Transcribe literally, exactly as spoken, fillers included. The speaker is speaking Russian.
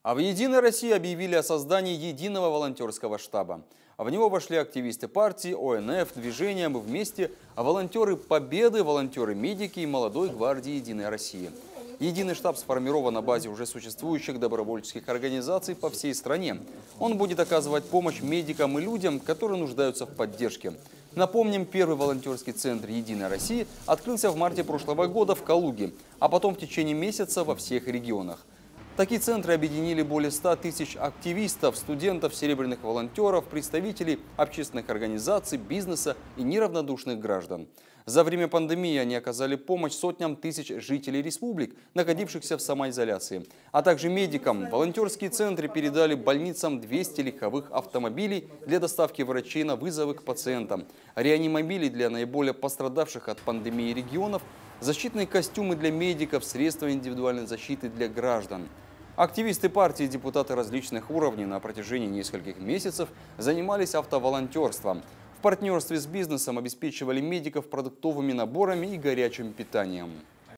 А в «Единой России» объявили о создании единого волонтерского штаба. В него вошли активисты партии, О Н Ф, движения «Мы вместе», волонтеры Победы, волонтеры-медики и молодой гвардии «Единой России». Единый штаб сформирован на базе уже существующих добровольческих организаций по всей стране. Он будет оказывать помощь медикам и людям, которые нуждаются в поддержке. Напомним, первый волонтерский центр «Единой России» открылся в марте прошлого года в Калуге, а потом в течение месяца во всех регионах. Такие центры объединили более ста тысяч активистов, студентов, серебряных волонтеров, представителей общественных организаций, бизнеса и неравнодушных граждан. За время пандемии они оказали помощь сотням тысяч жителей республик, находившихся в самоизоляции, а также медикам. Волонтерские центры передали больницам двести легковых автомобилей для доставки врачей на вызовы к пациентам, реанимобили для наиболее пострадавших от пандемии регионов, защитные костюмы для медиков, средства индивидуальной защиты для граждан. Активисты партии и депутаты различных уровней на протяжении нескольких месяцев занимались автоволонтерством. В партнерстве с бизнесом обеспечивали медиков продуктовыми наборами и горячим питанием.